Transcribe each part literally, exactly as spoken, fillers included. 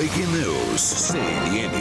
Breaking News, C N N.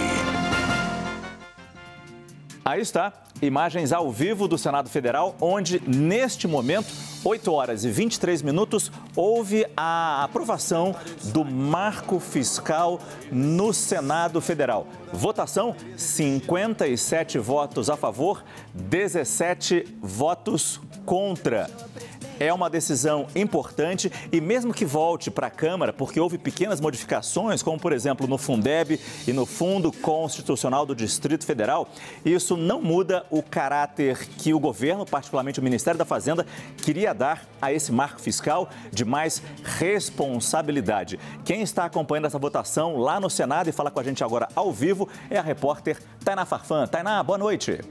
Aí está, imagens ao vivo do Senado Federal, onde, neste momento, oito horas e vinte e três minutos, houve a aprovação do marco fiscal no Senado Federal. Votação, cinquenta e sete votos a favor, dezessete votos contra. É uma decisão importante e mesmo que volte para a Câmara, porque houve pequenas modificações, como por exemplo no Fundeb e no Fundo Constitucional do Distrito Federal, isso não muda o caráter que o governo, particularmente o Ministério da Fazenda, queria dar a esse marco fiscal de mais responsabilidade. Quem está acompanhando essa votação lá no Senado e fala com a gente agora ao vivo é a repórter Tainá Farfan. Tainá, boa noite.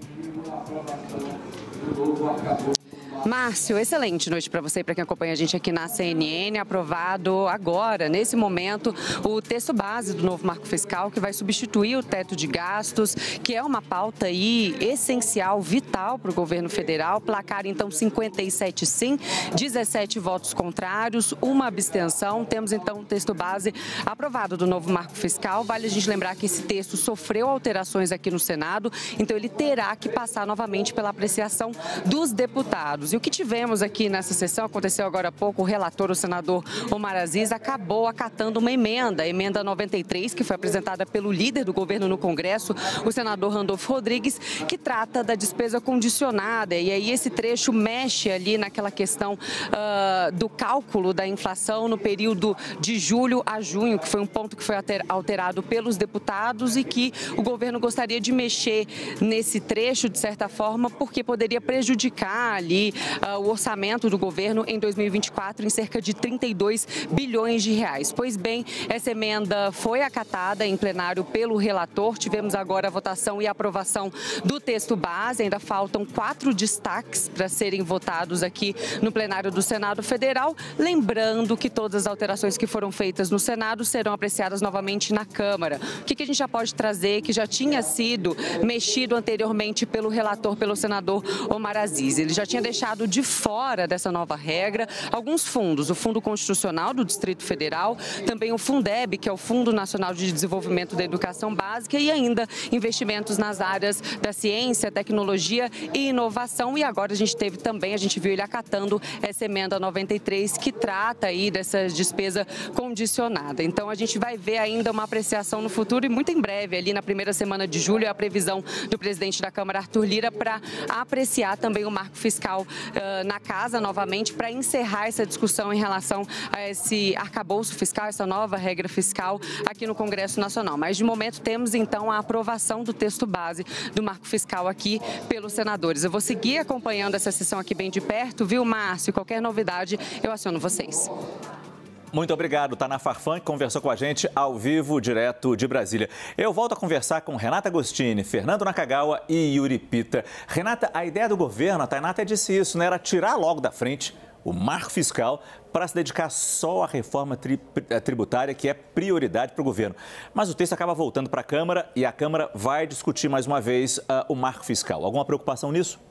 Márcio, excelente noite para você e para quem acompanha a gente aqui na C N N. Aprovado agora, nesse momento, o texto base do novo marco fiscal que vai substituir o teto de gastos, que é uma pauta aí essencial, vital para o governo federal. Placar, então, cinquenta e sete sim, dezessete votos contrários, uma abstenção. Temos, então, o texto base aprovado do novo marco fiscal. Vale a gente lembrar que esse texto sofreu alterações aqui no Senado, então ele terá que passar novamente pela apreciação dos deputados. E o que tivemos aqui nessa sessão, aconteceu agora há pouco, o relator, o senador Omar Aziz, acabou acatando uma emenda, a emenda noventa e três, que foi apresentada pelo líder do governo no Congresso, o senador Randolfo Rodrigues, que trata da despesa condicionada. E aí esse trecho mexe ali naquela questão uh, do cálculo da inflação no período de julho a junho, que foi um ponto que foi alterado pelos deputados e que o governo gostaria de mexer nesse trecho, de certa forma, porque poderia prejudicar ali Uh, o orçamento do governo em dois mil e vinte e quatro em cerca de trinta e dois bilhões de reais. Pois bem, essa emenda foi acatada em plenário pelo relator. Tivemos agora a votação e a aprovação do texto base. Ainda faltam quatro destaques para serem votados aqui no plenário do Senado Federal. Lembrando que todas as alterações que foram feitas no Senado serão apreciadas novamente na Câmara. O que, que a gente já pode trazer que já tinha sido mexido anteriormente pelo relator, pelo senador Omar Aziz? Ele já tinha deixado de fora dessa nova regra alguns fundos, o Fundo Constitucional do Distrito Federal, também o Fundeb, que é o Fundo Nacional de Desenvolvimento da Educação Básica, e ainda investimentos nas áreas da ciência, tecnologia e inovação. E agora a gente teve também, a gente viu ele acatando essa emenda noventa e três, que trata aí dessa despesa condicionada. Então a gente vai ver ainda uma apreciação no futuro e muito em breve, ali na primeira semana de julho, a previsão do presidente da Câmara, Arthur Lira, para apreciar também o marco fiscal Uh, na casa novamente, para encerrar essa discussão em relação a esse arcabouço fiscal, essa nova regra fiscal aqui no Congresso Nacional. Mas de momento temos então a aprovação do texto base do marco fiscal aqui pelos senadores. Eu vou seguir acompanhando essa sessão aqui bem de perto, viu, Márcio? Qualquer novidade eu aciono vocês. Muito obrigado, Tainá Farfan, que conversou com a gente ao vivo, direto de Brasília. Eu volto a conversar com Renata Agostini, Fernando Nakagawa e Yuri Pita. Renata, a ideia do governo, a Tainá até disse isso, né? Era tirar logo da frente o marco fiscal para se dedicar só à reforma tri tributária, que é prioridade para o governo. Mas o texto acaba voltando para a Câmara e a Câmara vai discutir mais uma vez uh, o marco fiscal. Alguma preocupação nisso?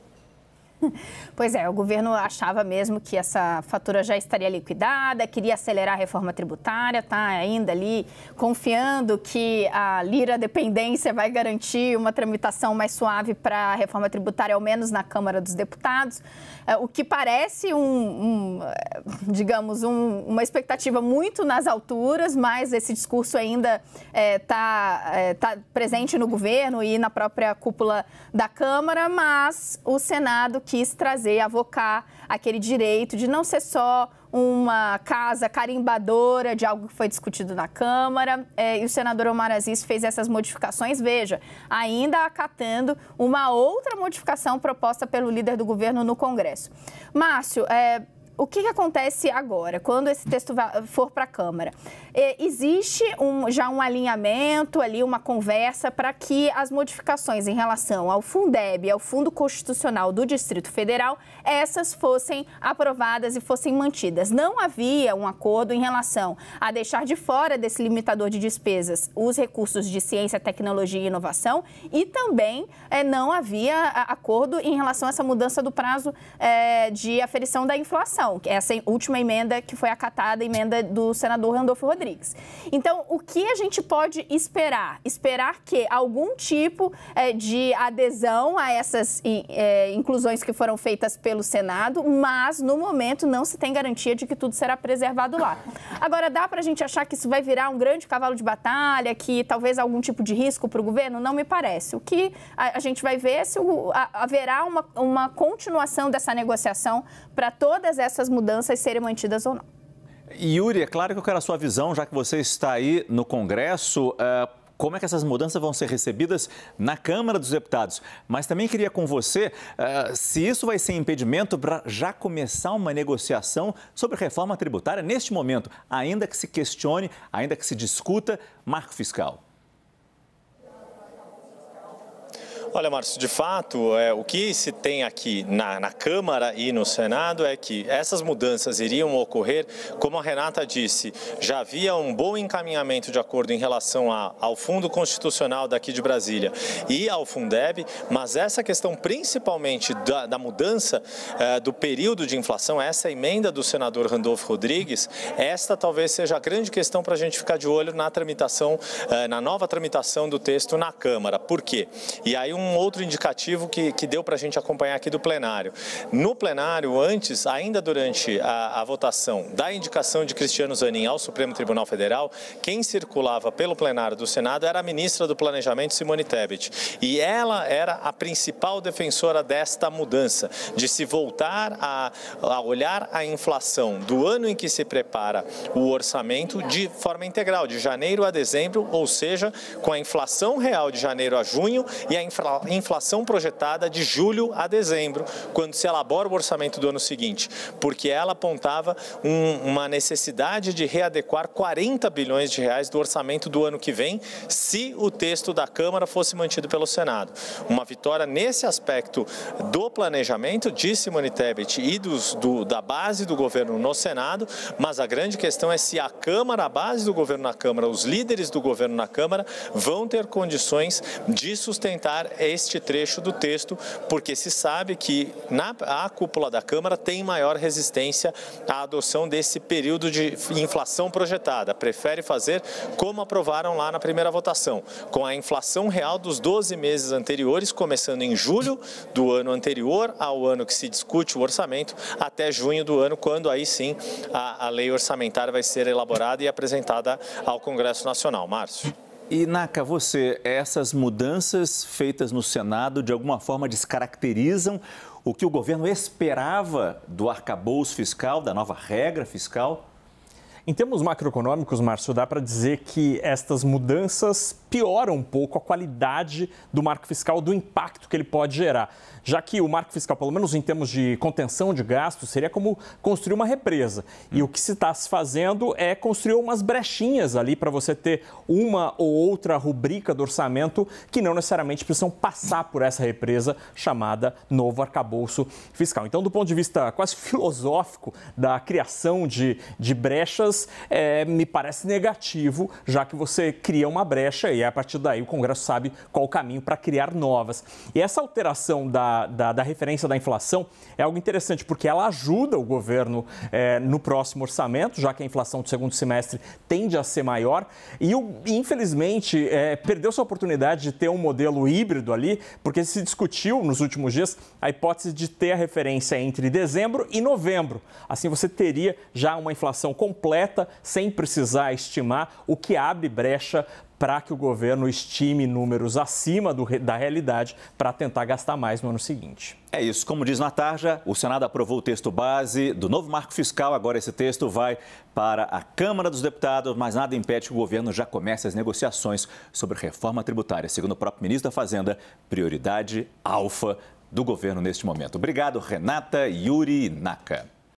Pois é, o governo achava mesmo que essa fatura já estaria liquidada, queria acelerar a reforma tributária, tá ainda ali confiando que a Lira dependência vai garantir uma tramitação mais suave para a reforma tributária, ao menos na Câmara dos Deputados, o que parece, um, um, digamos, um, uma expectativa muito nas alturas, mas esse discurso ainda está é, tá presente no governo e na própria cúpula da Câmara, mas o Senado quis trazer, avocar aquele direito de não ser só uma casa carimbadora de algo que foi discutido na Câmara, é, e o senador Omar Aziz fez essas modificações, veja, ainda acatando uma outra modificação proposta pelo líder do governo no Congresso. Márcio, é, o que, que acontece agora, quando esse texto for para a Câmara? É, existe um, já um alinhamento ali, uma conversa para que as modificações em relação ao Fundeb e ao Fundo Constitucional do Distrito Federal, essas fossem aprovadas e fossem mantidas. Não havia um acordo em relação a deixar de fora desse limitador de despesas os recursos de ciência, tecnologia e inovação, e também é, não havia acordo em relação a essa mudança do prazo é, de aferição da inflação. não, essa última emenda que foi acatada, a emenda do senador Randolfo Rodrigues. Então, o que a gente pode esperar? Esperar que algum tipo é, de adesão a essas é, inclusões que foram feitas pelo Senado, mas, no momento, não se tem garantia de que tudo será preservado lá. Agora, dá para a gente achar que isso vai virar um grande cavalo de batalha, que talvez algum tipo de risco para o governo? Não me parece. O que a, a gente vai ver é se o, a, haverá uma, uma continuação dessa negociação para todas essas mudanças serem mantidas ou não. Yuri, é claro que eu quero a sua visão, já que você está aí no Congresso, uh, como é que essas mudanças vão ser recebidas na Câmara dos Deputados. Mas também queria com você, uh, se isso vai ser impedimento para já começar uma negociação sobre reforma tributária neste momento, ainda que se questione, ainda que se discuta marco fiscal. Olha, Márcio, de fato, é, o que se tem aqui na, na Câmara e no Senado é que essas mudanças iriam ocorrer, como a Renata disse, já havia um bom encaminhamento de acordo em relação a, ao Fundo Constitucional daqui de Brasília e ao Fundeb, mas essa questão principalmente da, da mudança é, do período de inflação, essa emenda do senador Randolfo Rodrigues, esta talvez seja a grande questão para a gente ficar de olho na tramitação, é, na nova tramitação do texto na Câmara. Por quê? E aí um outro indicativo que, que deu para a gente acompanhar aqui do plenário. No plenário, antes, ainda durante a, a votação da indicação de Cristiano Zanin ao Supremo Tribunal Federal, quem circulava pelo plenário do Senado era a ministra do Planejamento, Simone Tebet. E ela era a principal defensora desta mudança, de se voltar a, a olhar a inflação do ano em que se prepara o orçamento de forma integral, de janeiro a dezembro, ou seja, com a inflação real de janeiro a junho e a inflação inflação projetada de julho a dezembro, quando se elabora o orçamento do ano seguinte, porque ela apontava um, uma necessidade de readequar quarenta bilhões de reais do orçamento do ano que vem, se o texto da Câmara fosse mantido pelo Senado. Uma vitória nesse aspecto do planejamento de Simone Tebet e dos, do, da base do governo no Senado, mas a grande questão é se a Câmara, a base do governo na Câmara, os líderes do governo na Câmara vão ter condições de sustentar este trecho do texto, porque se sabe que na a cúpula da Câmara tem maior resistência à adoção desse período de inflação projetada. Prefere fazer como aprovaram lá na primeira votação, com a inflação real dos doze meses anteriores, começando em julho do ano anterior ao ano que se discute o orçamento, até junho do ano, quando aí sim a, a lei orçamentária vai ser elaborada e apresentada ao Congresso Nacional. Márcio. E, Naka, você, essas mudanças feitas no Senado, de alguma forma, descaracterizam o que o governo esperava do arcabouço fiscal, da nova regra fiscal? Em termos macroeconômicos, Márcio, dá para dizer que estas mudanças pioram um pouco a qualidade do marco fiscal, do impacto que ele pode gerar. Já que o marco fiscal, pelo menos em termos de contenção de gastos, seria como construir uma represa. E o que se está se fazendo é construir umas brechinhas ali para você ter uma ou outra rubrica do orçamento que não necessariamente precisam passar por essa represa chamada novo arcabouço fiscal. Então, do ponto de vista quase filosófico da criação de, de brechas, é, me parece negativo, já que você cria uma brecha e a partir daí o Congresso sabe qual o caminho para criar novas. E essa alteração da, da, da referência da inflação é algo interessante, porque ela ajuda o governo é, no próximo orçamento, já que a inflação do segundo semestre tende a ser maior. E, infelizmente, é, perdeu-se a oportunidade de ter um modelo híbrido ali, porque se discutiu nos últimos dias a hipótese de ter a referência entre dezembro e novembro. Assim, você teria já uma inflação completa, sem precisar estimar, o que abre brecha para que o governo estime números acima do, da realidade para tentar gastar mais no ano seguinte. É isso. Como diz na tarja, o Senado aprovou o texto base do novo marco fiscal. Agora esse texto vai para a Câmara dos Deputados, mas nada impede que o governo já comece as negociações sobre reforma tributária. Segundo o próprio ministro da Fazenda, prioridade alfa do governo neste momento. Obrigado, Renata, Yuri e Naka.